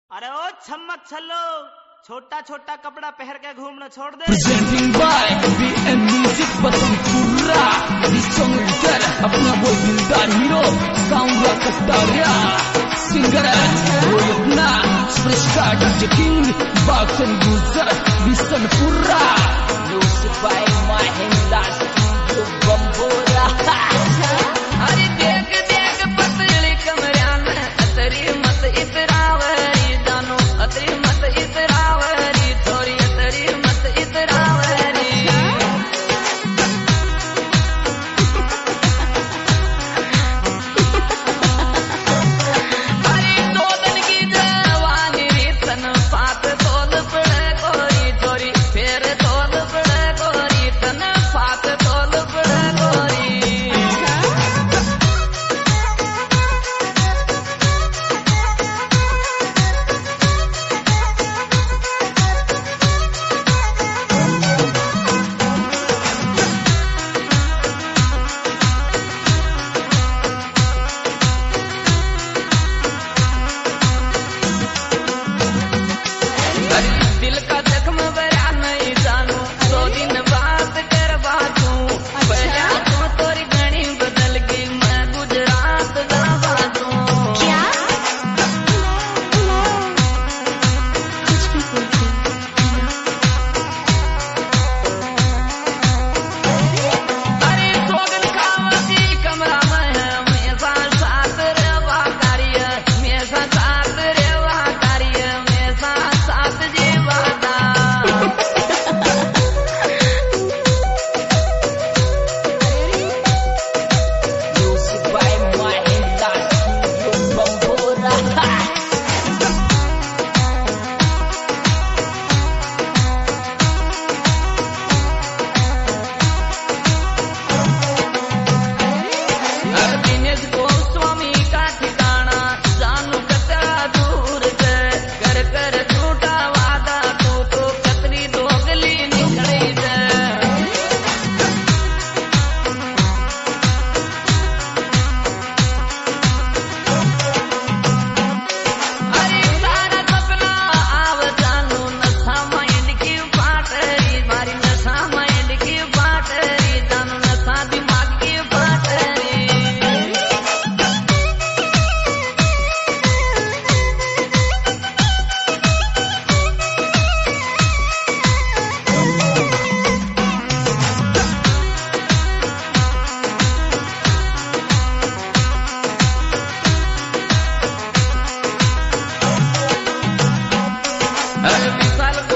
अरे ओ छम्मक छल्लो, छोटा छोटा कपड़ा पहन के घूमना छोड़ दे। Presenting by BM Music Basantpura. This song leader अपना वो दिलदार हीरो काउंगा कट्टारिया सिंगर वो अपना superstar DJ King Baksan Gujar Bisanpura music by Mahindra studio Bambora. अरे देख देख पतली कमरिया में अतरी मत इतरावरी दानो अतरी मत इतरावरी थोड़ी अतरी मत इतरावरी। अरे दो दिन की जवानी रीतन फात तोल पड़े गोरी थोड़ी फिर तोल पड़े गोरी तन फात तोल पड़े गोरी। दिल का जख्म भरा नहीं जानू दो दिन बात कर बातू पहला तो तोरी घनी बदल गई मैं गुजरात जा बातू। क्या कुछ भी बोलते अरे सोगन खावती कमरा में है मेरा साथ रेवा कारिया मेरा साथ रेवा कारिया मेरा साथ जीवादा। Music by Mahindra Studio Bambora. Dinesh Goswami का ठिकाना जानू कतरा दूर से कर कर झूठा वादा तू तो कतरी दोगली निकली से। अरे सारा सपना आव जानू नशा माइंड की बाटरी मारी नशा माइंड की बाटरी जानू नशा दिमाग की बाटरी। अरे विशाल